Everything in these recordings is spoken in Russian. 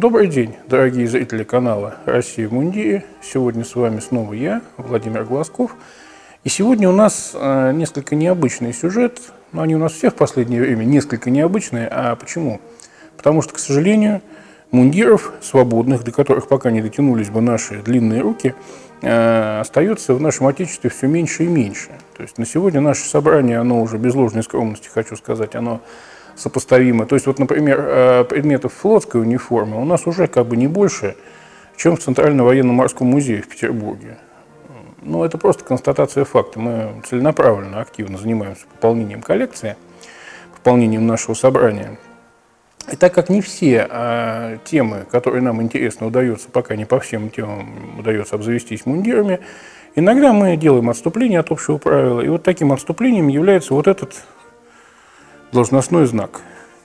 Добрый день, дорогие зрители канала «Россия в мундире». Сегодня с вами снова я, Владимир Глазков. И сегодня у нас несколько необычный сюжет. Но они у нас все в последнее время несколько необычные. А почему? Потому что, к сожалению, мундиров свободных, до которых пока не дотянулись бы наши длинные руки, остается в нашем Отечестве все меньше и меньше. То есть на сегодня наше собрание, оно уже без ложной скромности, хочу сказать, оно сопоставимо. То есть, вот, например, предметов флотской униформы у нас уже как бы не больше, чем в Центральном военно-морском музее в Петербурге. Но это просто констатация факта. Мы целенаправленно, активно занимаемся пополнением коллекции, пополнением нашего собрания. И так как не все темы, которые нам интересны, удается, пока не по всем темам удается обзавестись мундирами, иногда мы делаем отступление от общего правила. И вот таким отступлением является вот этот должностной знак.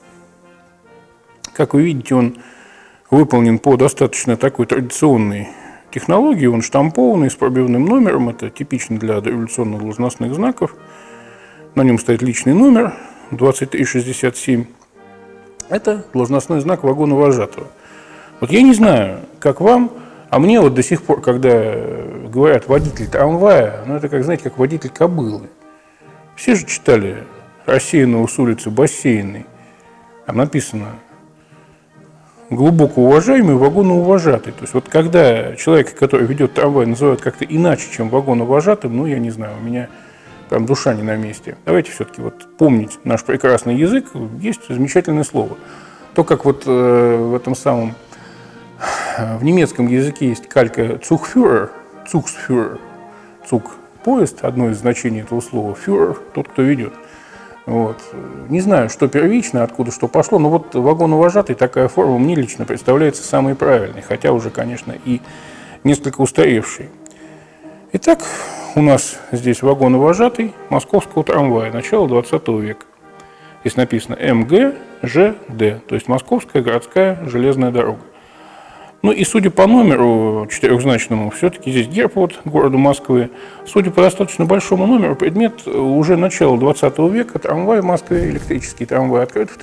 Как вы видите, он выполнен по достаточно такой традиционной технологии. Он штампованный с пробивным номером. Это типично для революционных должностных знаков. На нем стоит личный номер 2367. Это должностной знак вагоновожатого. Вот я не знаю, как вам, а мне вот до сих пор, когда говорят водитель трамвая, ну это как, знаете, как водитель кобылы. Все же читали рассеянного с улицы бассейной. Там написано глубоко уважаемый вагоноувожатый. То есть вот когда человека, который ведет трамвай, называют как-то иначе, чем вагоновожатым, ну я не знаю, у меня прям душа не на месте. Давайте все-таки вот помнить наш прекрасный язык. Есть замечательное слово. То, как вот в этом самом в немецком языке есть калька «цухфюрер», «цухсфюрер», «цуг» – поезд, одно из значений этого слова, «фюрер» – тот, кто ведет. Вот. Не знаю, что первично, откуда что пошло, но вот вагоновожатый, такая форма мне лично представляется самой правильной, хотя уже, конечно, и несколько устаревшей. Итак, у нас здесь вагоновожатый московского трамвая начала 20 века. Здесь написано МГЖД, то есть Московская городская железная дорога. Ну и судя по номеру четырехзначному, все-таки здесь герб вот города Москвы. Судя по достаточно большому номеру, предмет уже начала 20 века, трамвай в Москве, электрический трамвай, открыт в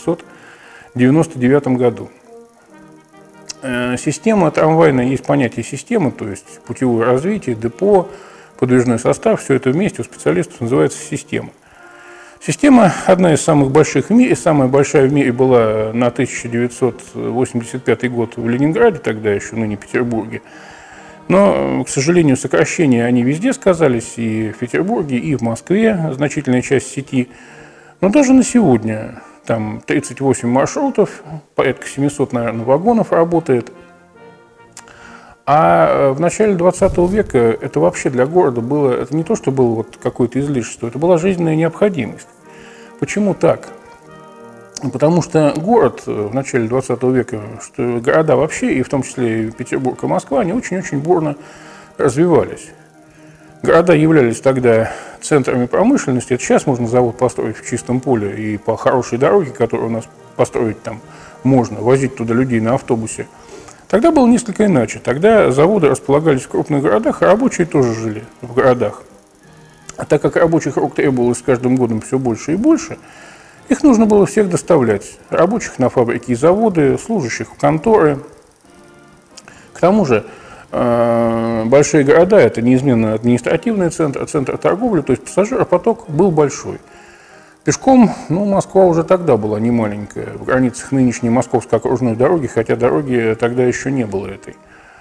1899 году. Система трамвайная, есть понятие системы, то есть путевое развитие, депо, подвижной состав, все это вместе у специалистов называется система. Система одна из самых больших в мире, самая большая в мире была на 1985 год в Ленинграде, тогда еще, ныне Петербурге. Но, к сожалению, сокращения они везде сказались, и в Петербурге, и в Москве, значительная часть сети. Но даже на сегодня там 38 маршрутов, порядка 700, наверное, вагонов работает. А в начале 20 века это вообще для города было, это не то, что было вот какое-то излишество, это была жизненная необходимость. Почему так? Потому что город в начале 20 века, что города вообще, и в том числе и Петербург и Москва, они очень-очень бурно развивались. Города являлись тогда центрами промышленности. Это сейчас можно завод построить в чистом поле и по хорошей дороге, которую у нас построить там можно, возить туда людей на автобусе. Тогда было несколько иначе. Тогда заводы располагались в крупных городах, а рабочие тоже жили в городах. А так как рабочих рук требовалось с каждым годом все больше и больше, их нужно было всех доставлять. Рабочих на фабрики и заводы, служащих в конторы. К тому же большие города – это неизменно административный центр, центр торговли, то есть пассажиропоток был большой. Пешком, ну, Москва уже тогда была не маленькая, в границах нынешней Московской окружной дороги, хотя дороги тогда еще не было этой.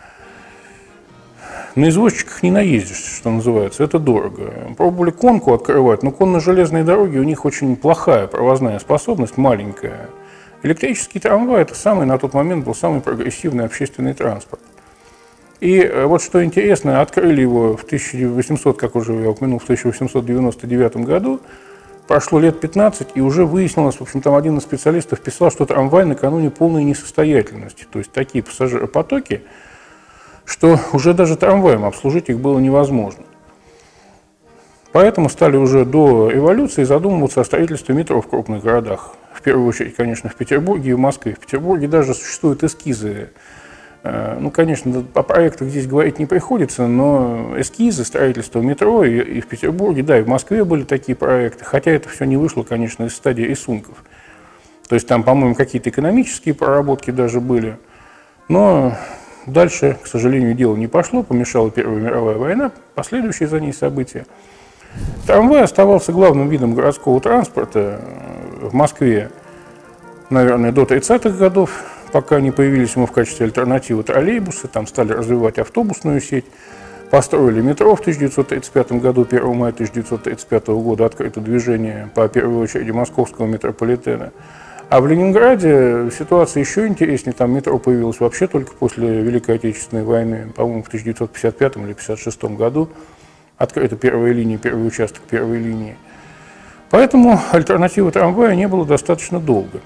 На извозчиках не наездишь, что называется, это дорого. Пробовали конку открывать, но конно-железные дороги, у них очень плохая провозная способность, маленькая. Электрический трамвай – это самый, на тот момент был самый прогрессивный общественный транспорт. И вот что интересно, открыли его в 1800, как уже я упомянул, в 1899 году. Прошло лет 15, и уже выяснилось, в общем, там один из специалистов писал, что трамвай накануне полной несостоятельности. То есть такие пассажиропотоки, что уже даже трамваем обслужить их было невозможно. Поэтому стали уже до революции задумываться о строительстве метро в крупных городах. В первую очередь, конечно, в Петербурге и в Москве. В Петербурге даже существуют эскизы. Ну, конечно, о проектах здесь говорить не приходится, но эскизы строительства метро и в Петербурге, да, и в Москве были такие проекты, хотя это все не вышло, конечно, из стадии рисунков. То есть там, по-моему, какие-то экономические проработки даже были. Но дальше, к сожалению, дело не пошло, помешала Первая мировая война, последующие за ней события. Трамвай оставался главным видом городского транспорта в Москве, наверное, до 30-х годов, пока не появились ему в качестве альтернативы троллейбусы, там стали развивать автобусную сеть, построили метро в 1935 году, 1 мая 1935 года открыто движение по первой очереди московского метрополитена. А в Ленинграде ситуация еще интереснее, там метро появилось вообще только после Великой Отечественной войны, по-моему, в 1955 или 1956 году, открыта первая линия, первый участок первой линии. Поэтому альтернативы трамвая не было достаточно долго.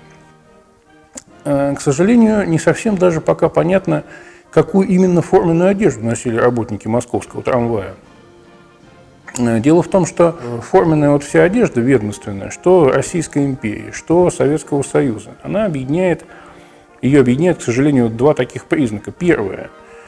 К сожалению, не совсем даже пока понятно, какую именно форменную одежду носили работники московского трамвая. Дело в том, что форменная вот вся одежда ведомственная, что Российской империи, что Советского Союза, ее объединяет, к сожалению, два таких признака. Первое,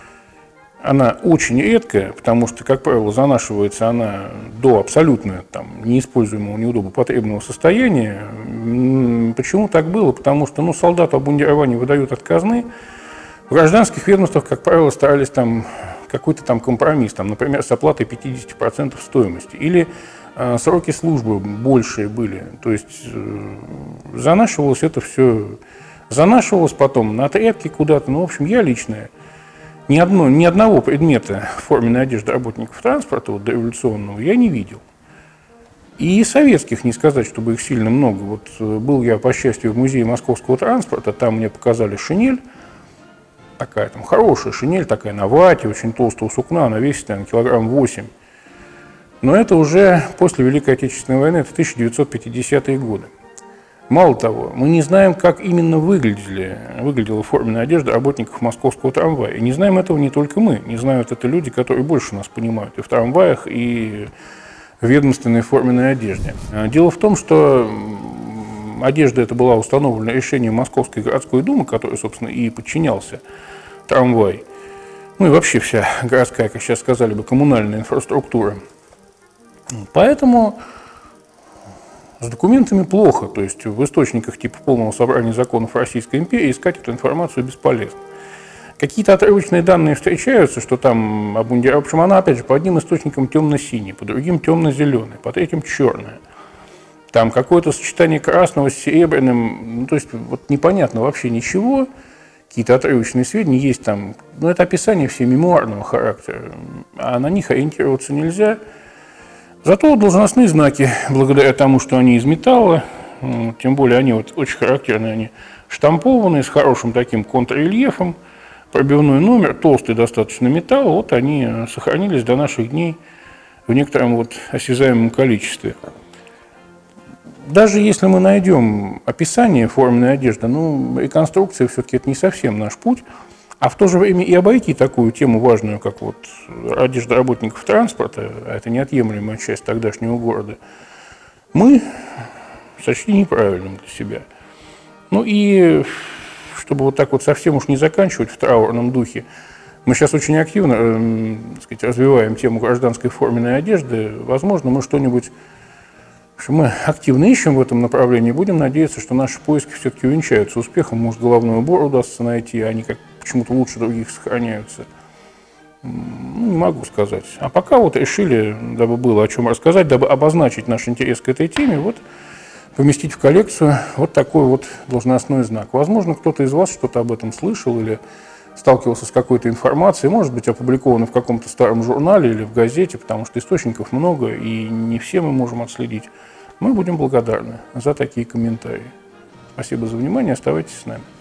она очень редкая, потому что, как правило, занашивается она до абсолютно неиспользуемого, неудобопотребного состояния. Почему так было? Потому что солдату обмундирование выдают от казны. В гражданских ведомствах, как правило, старались какой-то компромисс, например, с оплатой 50% стоимости. Или сроки службы большие были. То есть занашивалось это все, занашивалось потом на тряпки куда-то. В общем, я лично ни одного предмета форменной одежды работников транспорта дореволюционного я не видел. И советских, не сказать, чтобы их сильно много. Был я, по счастью, в музее московского транспорта, там мне показали шинель, такая хорошая шинель, такая на вате, очень толстого сукна, она весит, наверное, килограмм 8. Но это уже после Великой Отечественной войны, это 1950-е годы. Мало того, мы не знаем, как именно выглядела форменная одежда работников московского трамвая. И не знаем этого не только мы, не знают это люди, которые больше нас понимают и в трамваях, и в ведомственной форменной одежде. Дело в том, что одежда эта была установлена решением Московской городской думы, которой, собственно, и подчинялся трамвай. И вообще вся городская, как сейчас сказали бы, коммунальная инфраструктура. Поэтому с документами плохо. То есть в источниках типа полного собрания законов Российской империи искать эту информацию бесполезно. Какие-то отрывочные данные встречаются, что там обмундирование, в общем, она, опять же, по одним источникам темно-синий, по другим темно-зеленый, по третьим черное. Там какое-то сочетание красного с серебряным, то есть непонятно вообще ничего, какие-то отрывочные сведения есть там, но это описание все мемуарного характера, а на них ориентироваться нельзя. Зато должностные знаки, благодаря тому, что они из металла, тем более они очень характерные, они штампованные, с хорошим таким контррельефом, пробивной номер, толстый достаточно металл, они сохранились до наших дней в некотором осязаемом количестве. Даже если мы найдем описание форменной одежды, реконструкция все-таки это не совсем наш путь, а в то же время и обойти такую тему важную, как одежда работников транспорта, а это неотъемлемая часть тогдашнего города, мы сочли неправильным для себя. И чтобы совсем уж не заканчивать в траурном духе, мы сейчас очень активно, развиваем тему гражданской форменной одежды. Возможно, мы активно ищем в этом направлении, будем надеяться, что наши поиски все-таки увенчаются успехом. Может, головной убор удастся найти, а они почему-то лучше других сохраняются. Не могу сказать. А пока решили, дабы было о чем рассказать, дабы обозначить наш интерес к этой теме, поместить в коллекцию такой должностной знак. Возможно, кто-то из вас что-то об этом слышал или сталкивался с какой-то информацией, может быть, опубликовано в каком-то старом журнале или в газете, потому что источников много, и не все мы можем отследить. Мы будем благодарны за такие комментарии. Спасибо за внимание, оставайтесь с нами.